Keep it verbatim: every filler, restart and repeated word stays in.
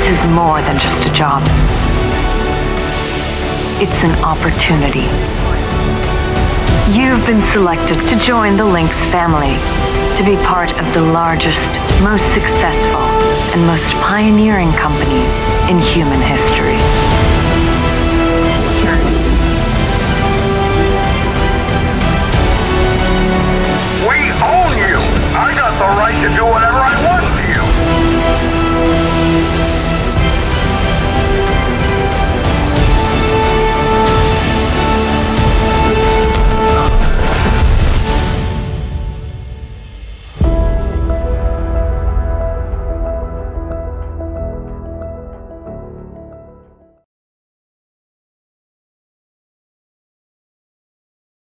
is more than just a job. It's an opportunity. You've been selected to join the Lynx family, to be part of the largest, most successful, and most pioneering company in human history. We own you! I got the right to do whatever I want!